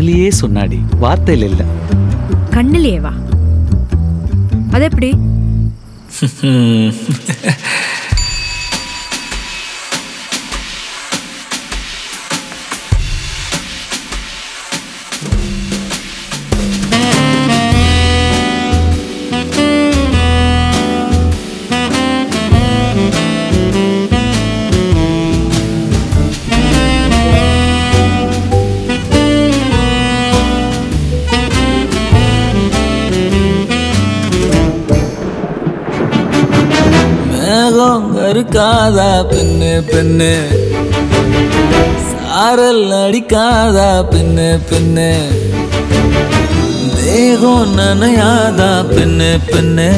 கண்ணிலேயே சொன்னாடி, வார்த்தையில இல்ல. கண்ணிலேயே வா? அது எப்படி? இருக்காதா பெண்ணு பெண்ணு, சாரல் அடிக்காதா பெண்ணு பெண்ணு, தேகம் நனையாதா பெண்ணு பெண்ணு,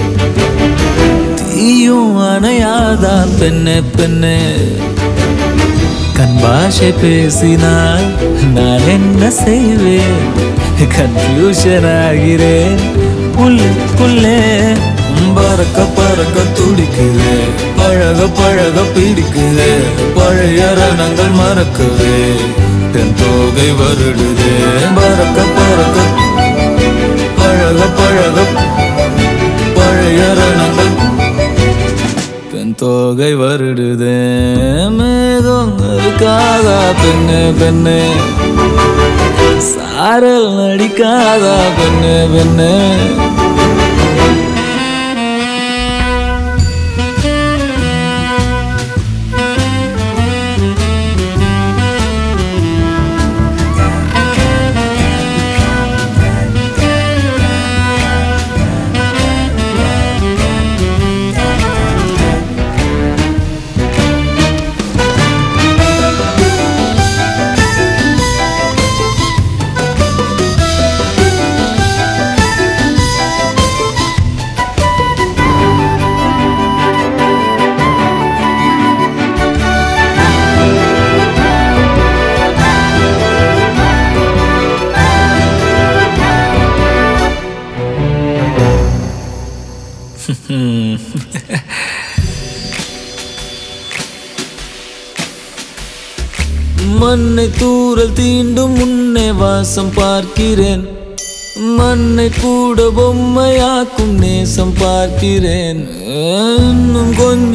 தீயும் அணையாதா பெண்ணு பெண்ணு. கண் பாஷை பேசினால் நான் என்ன செய்வேன், கன்ஃபியூஷன் ஆகிறேன் உள்ளுக்குள்ளே. பறக்க பறக்க துடிக்குது, பழக பழக பிடிக்குது, பழைய ரணங்கள் மறக்குது, தென் தோகை வருடுது. பறக்க பறக்க பழக பழக பழைய ரணங்கள் தென் தோகை வருடுது. மேகம் இருக்காதா பெண்ணு பெண்ணு, சாரல் அடிக்காதா பெண்ணு பெண்ணு. மண்ணை தூரல் தீண்டும் முன்னே வாசம் பார்க்கிறேன், மண்ணை கூட பொம்மையாக்கும் நேசம் பார்க்கிறேன். இன்னும்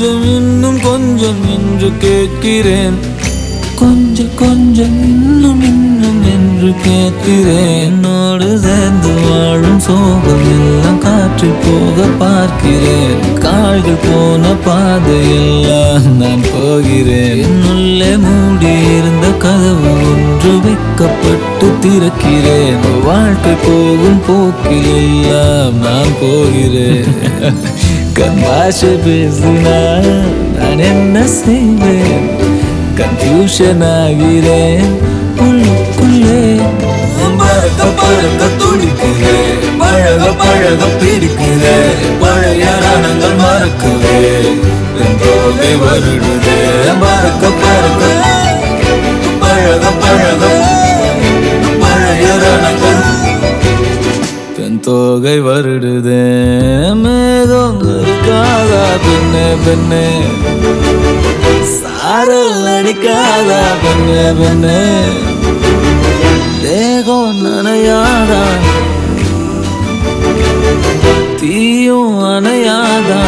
கொஞ்சம் என்று கேட்கிறேன், கொஞ்சம் கொஞ்சம் இன்னும் என்று கேட்கிறேன். என்னோடு சேர்ந்து வாழும் சோகம் எல்லாம் காற்றில் போக பார்க்கிறேன், கால்கள் போன பாதையெல்லாம் நான் போகிறேன். என்னுள்ளே மூடி இருந்த கதவு ஒன்று வைக்கப்பட்டு திறக்கிறேன், வாழ்க்கை போகும் போக்கில் எல்லாம் நான் போகிறேன். கண் பாஷை பேசினால் நான் என்ன செய்வேன், கன்ஃபியூஷன் ஆகிறேன் உள்ளுக்குள்ளே. பறக்க பறக்க துடிக்குது, பழக பழக பிடிக்குது, பழைய ரணங்கள் மறக்குது, தோகை வருடுது. பறக்க பறக்க பழக பழக பழைய ரணங்கள் தென் தோகை வருடுது. மேகம் இருக்காதா பெண்ணு பெண்ணு, சாரல் அடிக்காதா பெண்ணு பெண்ணு, தேகம் நனையாதா தீயும் அணையாதா.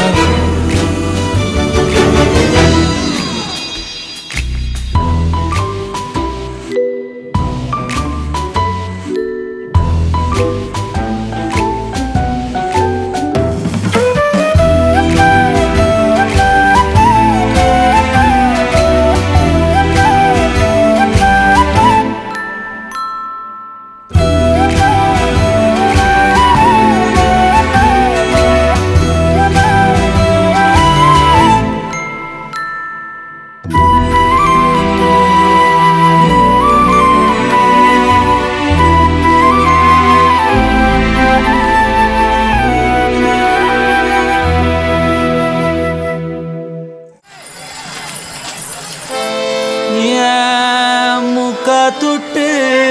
ತುಟ್ಟು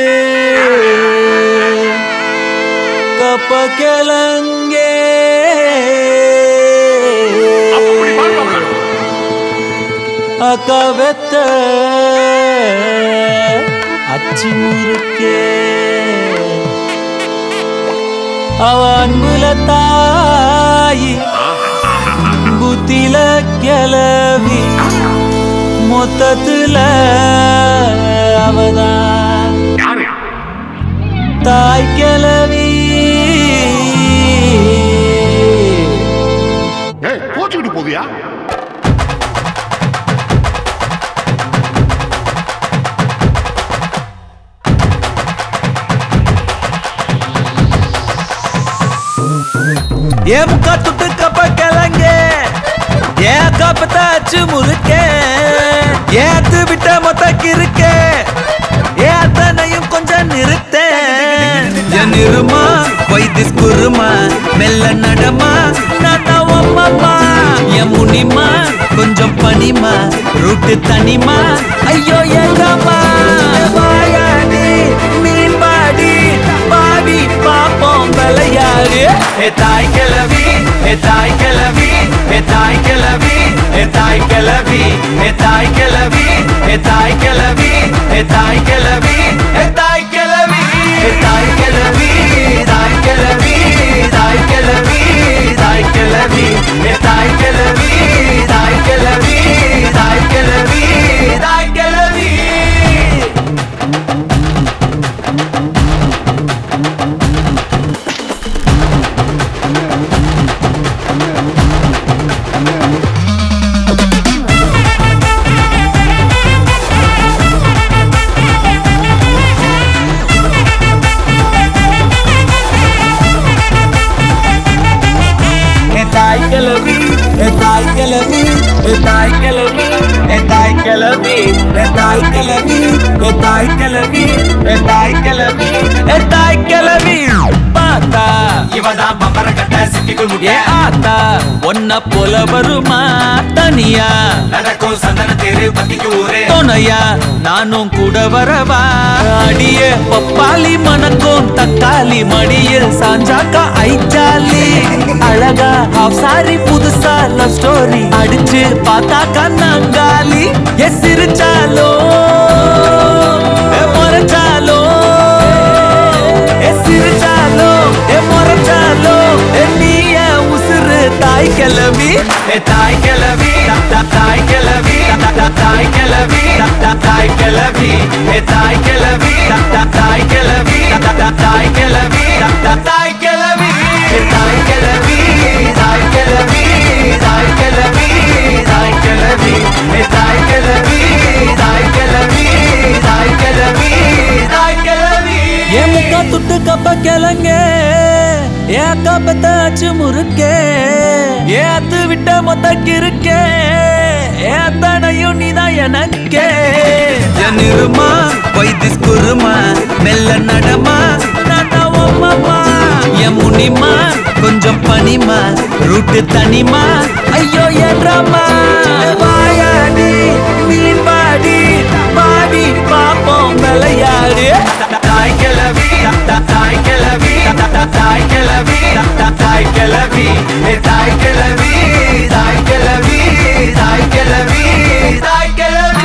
ಕಪ್ಪ ಕೆಳಂಗೆ ಅಕವೆತ್ತ ಅಚ್ಚಿ ಮುರುಕೆ அவ அன்புல தாயி புத்தில கிளவி மொத்தத்துல அவதான் தாய் கிளவி. போச்சுக்கிட்டு போவியா? ஏ முக்கா துட்டு கப்ப கிளங்க ஏ கப்பத்தாச்சு முறுக்க ஏத்து விட்ட மொத்தக்கு இருக்க ஏ அத்தனையும் கொஞ்சம் நிறுத்த என் இருமா வைத்திஸ் குருமா மெல்ல நடமா நானா அம்மா என் முனிமா கொஞ்சம் பனிமா ரூட்டு தனிமா ஐயோ ஏதாமா வாயாடி மீன் பாடி பாடி பாப்போம் விளையாடு. ஏ தாய் கிளவி ஏ தாய் கிளவி ஏ தாய் கிளவி ஏ தாய் கிளவி ஏ தாய் கிளவி ஏ தாய் கிளவி ஏ தாய் கிளவி ஏ தாய் கிளவி ஏ தாய் கிளவி தாய் கிளவி தாய் கிளவி தாய் கிளவி ஏ தாய் கிளவி தாய் கிளவி தாய் கிளவி தாய் கிளவி. ஒன்ன போல வருமா தனியா நடக்கும் சந்தன தேரு பத்திக்கு ஊரே துணையா நானும் கூட வரவா அடிய பப்பாளி மணக்கும் தக்காளி மடியில் சாஞ்சாக்கா ஐச்சாலி அழகா ஹாஃப் சாரி புதுசா லவ் ஸ்டோரி அடிச்சு பார்த்தாக்கா நாங்காலி எ சிரிச்சாலோ மறைச்சாலோ எ சிரிச்சாலோ மறைச்சாலோ நீய உசுறு தாய் கிளவி ஏ தாய் கிளவி தாய் கிளவி தாய் கிளவி தாய் கிளவி ஏ தாய் கிளவி தாய் கிளவி தாய் கிளவி தாய் கிளவி தாய் கிளவி தாய் கிளவி தாய் கிளவி தாய் கிளவி தாய் கிளவி தாய் கிளவி தாய் கிளவி தாய் கிளவி. ஏ முக்கா துட்டு கப்ப கிளங்க ஏ கப்பத்தாச்சு முறுக்கே ஏ அத்து விட்ட மொத்தக்கு இருக்கே ஏ அத்தனையும் நீதான் எனக்கே என் இருமா வைத்திஸ் குருமா மெல்ல நடமா நானா அம்மா என் முனிமா கொஞ்சம் பனிமா ரூட்டு தனிமா ஐயோ ஏறாமா வாயாடி மீன் பாடி பாடி பாப்போம் விளையாடு. தாய் கிளவி தாய் கிளவி தாய் கிளவி தாய் கிளவி தாய் கிளவி தாய் கிளவி தாய் கிளவி தாய் கிளவி.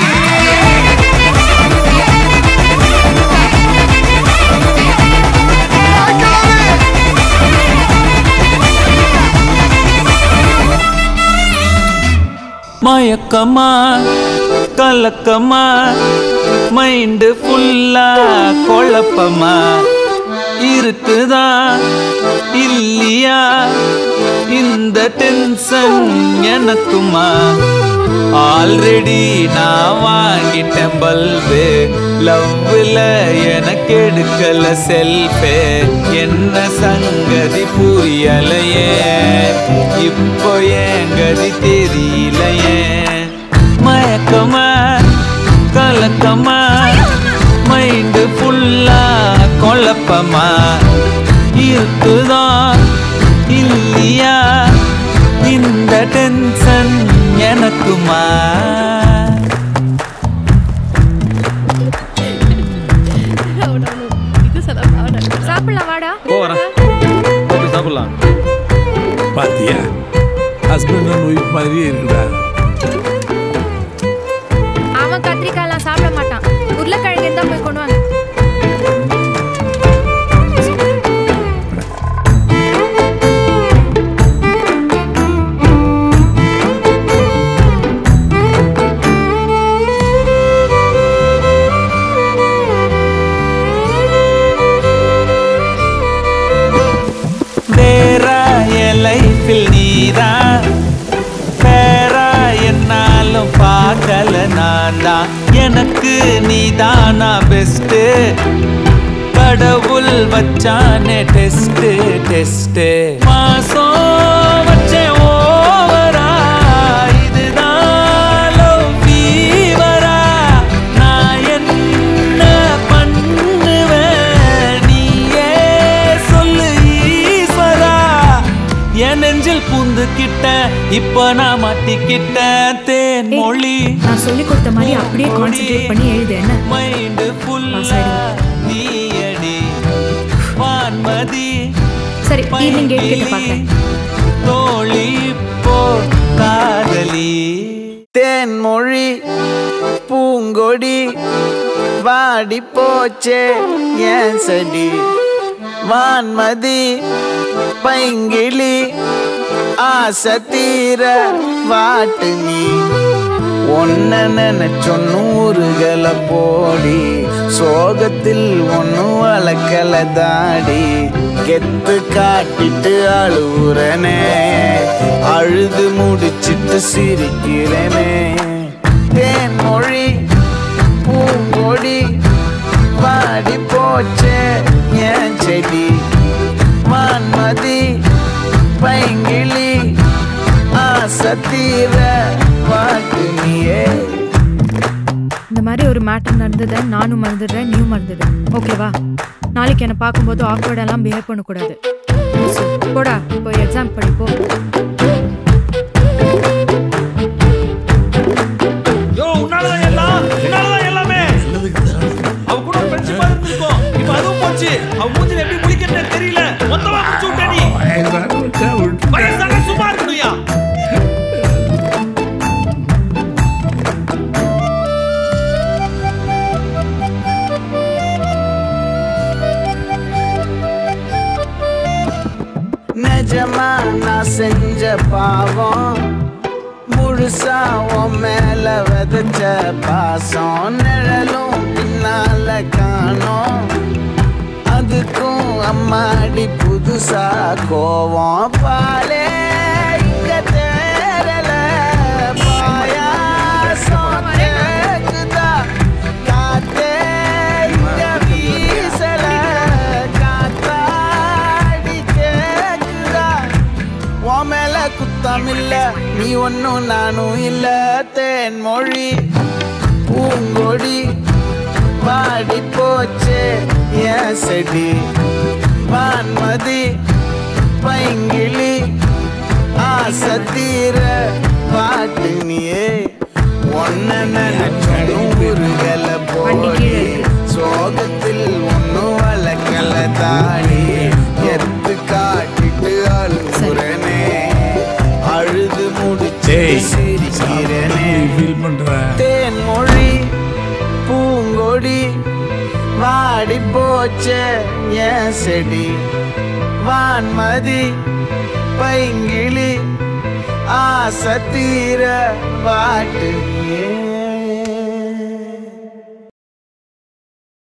மயக்கமா கலக்கமா மைண்டு ஃபுல்லா குழப்பமா இருக்குதா இல்லையா இந்த டென்ஷன் எனக்குமா ஆல்ரெடி நான் வாங்கிட்டேன் பல்பு லவ்ல எனக்கு எடுக்கல செல்ஃபே என்ன சங்கதி புரியலையே இப்போ ஏன் கதி தெரியலையே மயக்கமா கலக்கமா மைண்டு ஃபுல்லா குழப்பமா இருக்குதா இல்லையா இந்த டென்ஷன் எனக்குமா. சாப்பிடலாம் வாடா. சாப்பிடலாம். பாத்தியா ஹஸ்பண்ட் அண்ட் ஒய்ஃப் மாதிரியே இருக்குடா. அவன் கத்திரிக்காயெல்லாம் சாப்பிட மாட்டான். உருளைக்கிழங்கு இருந்தா போய் கொண்டு வாங்க. நான் தான் எனக்கு நீதானா பெஸ்ட் கடவுள் வச்சானே டெஸ்ட் டெஸ்ட் மாசம் வச்சே ஓவரா இதுதான் லவ் ஃபீவரா நான் என்ன பண்ணுவேன் நீயே சொல்லு ஈஸ்வரா என் நெஞ்சில் பூந்துக்கிட்ட இப்ப நான் மாட்டிக்கிட்டேன் தேன் மொழி நான் சொல்லி கொடுத்த மாதிரி அப்படியே கான்சென்ட்ரேட் பண்ணி எழுது என்ன மைண்ட் ஃபுல்லா நீயடி வான்மதி சரி ஈவினிங் 8 கிட்ட பார்க்கறேன் தோழி போ காதலி தேன் மொழி பூங்கொடி வாடி போச்சே ஏன் செடி வான்மதி பைங்கிளி ஆசை தீர வாட்டு நீ ஒன்ன நினைச்சொன்னூறுகளை போடி சோகத்தில் ஒன்னு வளர்க்கல தாடி கெத்து காட்டிட்டு அழுவுறனே அழுது முடிச்சிட்டு சிரிக்கிறனே தேன் மொழி பூங்கொடி வாடி போச்சே ஏன் செடி வான்மதி பைங்கிளி ஆசை தீர வாட்டு நீயே இந்த மாதிரி ஒரு மேட்டர் நடந்ததை நானும் மறந்துடுறேன் நீயும் மறந்துடு ஓகேவா நாளைக்கு என்ன பார்க்கும்போது ஆக்வர்டெல்லாம் பிஹேவ் பண்ணக்கூடாது போடா போய் எக்ஸாம் படிப்போ அவ மூஞ்சில எப்படி முழிக்கிறேன்னு தெரியல மொத்தமா முடிச்சு விட்ட நீ வயசான சும்மா இருக்கணும்யா நிஜமா நான் செஞ்ச பாவம் முழுசா உன் மேல விதைச்ச பாசம் நிழலும் பின்னால காணோம் அதுக்கும் அம்மாடி புதுசா கோவம் பாலே இங்க தேரல பாயாசம் கேக்குதா காத்தே இங்க வீசல காத்தாடி கேக்குதா உன் மேல குத்தம் இல்ல நீ ஒன்னும் நானும் இல்ல தேன் மொழி பூங்கொடி வாடி போச்சே ஏன் செடி வான்மதி பைங்கிளி ஆசை தீர வாட்டு நீயே ஒன்ன நினைச்சொன்னூறுகளை போடி சோகத்தில் ஒன்னும் வளர்க்கல தாடி எத்து காட்டிட்டு அழுகுறனே அழுது முடிச்சு சிரிக்கிறனே தேன் மொழி பூங்கொடி வாடி போச்சே ஏன் செடி வான்மதி பைங்கிளி ஆசை தீர வாட்டு